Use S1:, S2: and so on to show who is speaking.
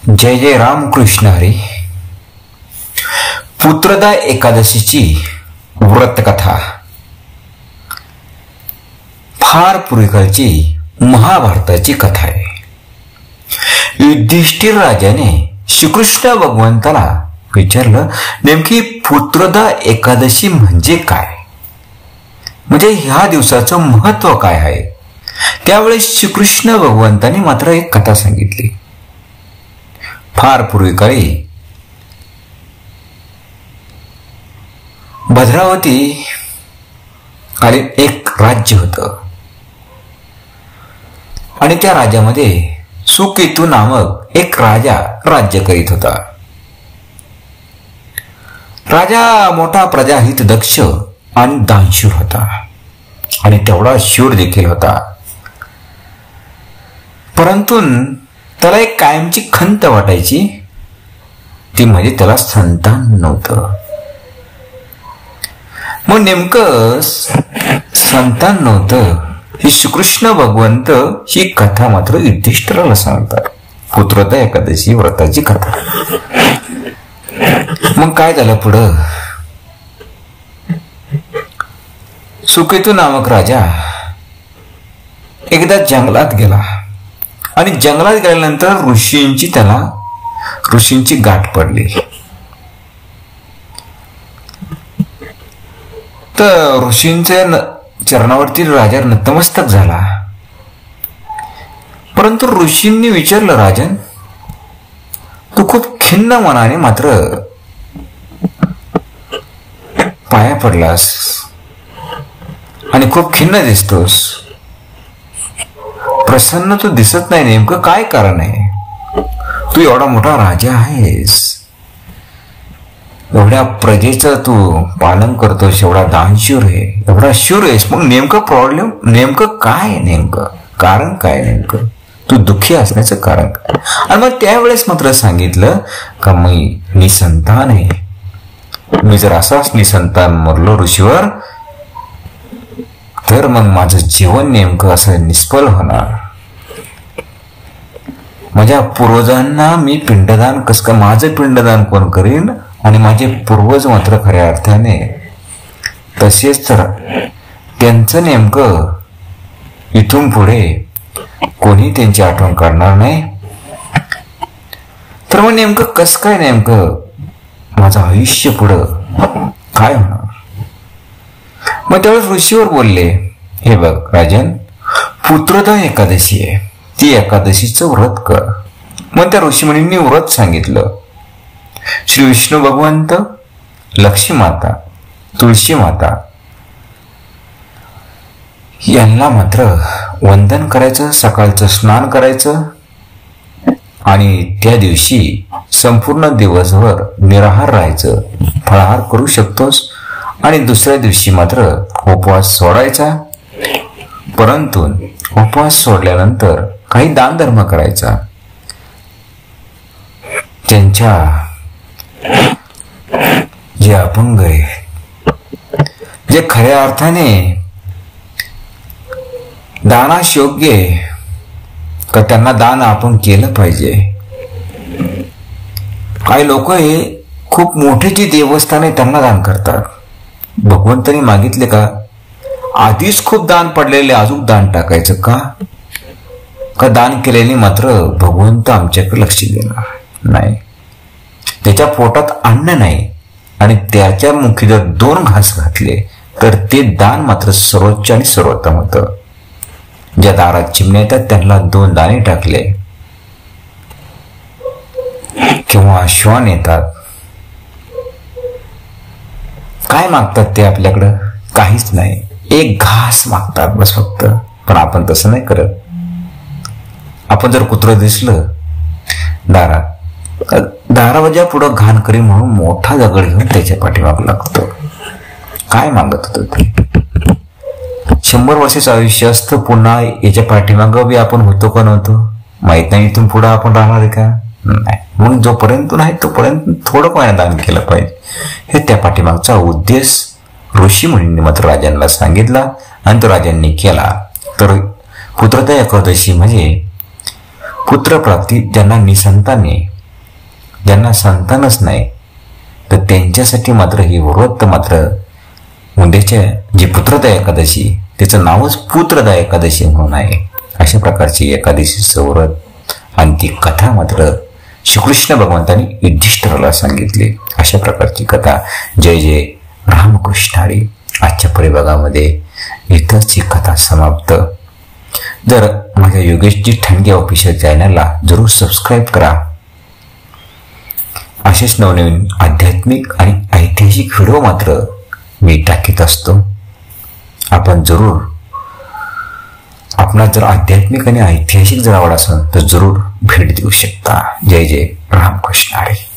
S1: जय जय रामकृष्ण हरी. पुत्रदा एकादशीची व्रतकथा फार पूर्वीकाळची महाभारताची कथा आहे. युधिष्ठिर राजाने श्रीकृष्ण भगवंताला विचारलं, नेमकी पुत्रदा एकादशी म्हणजे काय, म्हणजे ह्या दिवसाचं महत्व काय आहे. त्यावेळेस श्रीकृष्ण भगवंताने मात्र एक कथा सांगितली. फार पूर्वीकाळी भद्रावती खाली एक राज्य होतं आणि त्या राज्यामध्ये सुकेतू नामक एक राजा राज्य करीत होता. राजा मोठा प्रजाहित दक्ष आणि दानशूर होता आणि तेवढा शूर देखील होता. परंतु त्याला एक कायमची खंत वाटायची, ती म्हणजे त्याला संतान नव्हतं. मग नेमकं संतान नव्हतं ही श्रीकृष्ण भगवंत ही कथा मात्र युधिष्ठिराला सांगतात. पुत्रदा एकादशी व्रताची कथा. मग काय झालं पुढं, सुकेतू नामक राजा एकदा जंगलात गेला आणि जंगलात गेल्यानंतर ऋषींची गाठ पडली. तर ऋषींच्या चरणावरती राजा नतमस्तक झाला. परंतु ऋषींनी विचारलं, राजन तू खूप खिन्न मनाने मात्र पाया पडलास आणि खूप खिन्न दिसतोस, प्रसन्न तू दिसत नाही, नेमकं काय कारण आहे. तू एवढा मोठा राजा आहेस, एवढ्या प्रजेचं तू पालन करतोस, एवढा दानशूर आहे, एवढा शूर आहेस, मग नेमकं प्रॉब्लेम नेमकं काय, नेमकं कारण काय, नेमकं तू दुःखी असण्याचं कारण काय. आणि मग त्यावेळेस मात्र सांगितलं का मी निसंतान आहे, मी जर असाच निसंतान मरलो ऋषीवर तर मग माझं जीवन नेमकं असं निष्फळ होणार. माझ्या पूर्वजांना मी पिंडदान कसं का, माझं पिंडदान कोण करीन, आणि माझे पूर्वज मात्र खऱ्या अर्थाने तसेच तर त्यांचं नेमकं इथून पुढे कोणी त्यांची आठवण काढणार नाही. तर मग नेमकं कसं काय, नेमकं माझं आयुष्य पुढं काय होणार. मग त्यावेळेस ऋषीवर बोलले, हे बघ राजन, पुत्रदा एकादशी आहे, ती एकादशीचं व्रत कर. मग त्या ऋषीमुनींनी व्रत सांगितलं. श्री विष्णू भगवंत, लक्ष्मी माता, तुळशी माता यांना मात्र वंदन करायचं, सकाळचं स्नान करायचं आणि त्या दिवशी संपूर्ण दिवसभर निराहार राहायचं. फळाहार करू शकतोस आणि दुसऱ्या दिवशी मात्र उपवास सोडायचा. परंतु उपवास सोडल्यानंतर काही दानधर्म करायचा. त्यांच्या जे अपंग आहे, जे खऱ्या अर्थाने दानास योग्य आहे का, त्यांना दान आपण केलं पाहिजे. काही लोक हे खूप मोठे जी देवस्थान आहे त्यांना दान करतात. भगवंतांनी मागितले का आधीच खूप दान पडलेले अजून दान टाकायचं का दान केल्याने मात्र भगवंत आमच्याकडे लक्ष देणार नाही. त्याच्या पोटात अन्न नाही आणि त्याच्या मुखी जर 2 घास घातले तर ते दान मात्र सर्वोच्च आणि सर्वोत्तम होतं. ज्या दारात चिमण्या येतात त्यांना 2 दाणे टाकले किंवा श्वान येतात, काय मागतात ते आपल्याकडं, काहीच नाही, 1 घास मागतात बस फक्त. पण आपण तसं नाही करत. आपण जर कुत्रं दिसलं दारावजा पुढं घाण करी म्हणून मोठा दगड घेऊन त्याच्या पाठीमाग लागतो. काय मागत होत ते. 100 वर्षाचं आयुष्य असतं, पुन्हा याच्या पाठीमाग बी आपण होतो का नव्हतो माहित नाही. इथून पुढे आपण राहणार आहे का नाही. म्हणून जोपर्यंत नाही तोपर्यंत थोडं पाण्यात दान केलं पाहिजे. हे त्या पाठीमागचा उद्देश ऋषी मुनींनी मात्र राजांना सांगितला आणि तो राजांनी केला. तर पुत्रदा एकादशी म्हणजे पुत्रप्राप्ती, ज्यांना निसंताने ज्यांना संतानच नाही, तर त्यांच्यासाठी मात्र ही व्रत मात्र उद्याच्या जी पुत्रदा एकादशी, त्याचं नावच पुत्रदा एकादशी म्हणून आहे. अशा प्रकारची एकादशीचं व्रत आणि ती कथा मात्र श्रीकृष्ण भगवंतांनी युधिष्ठिराला सांगितली. अशा प्रकारची कथा. जय जय रामकृष्ण हरी. आजच्या परिभागामध्ये इथंच ही कथा समाप्त. जर माझ्या योगेशजी ठणगे ऑफिशियल चॅनलला जरूर सबस्क्राईब करा. असेच नवनवीन आध्यात्मिक आणि ऐतिहासिक व्हिडिओ मात्र मी टाकीत असतो. आपण जरूर, आपणास जर आध्यात्मिक आणि ऐतिहासिक जर आवड असेल तर जरूर भेट देऊ शकता. जय जय रामकृष्ण हरी.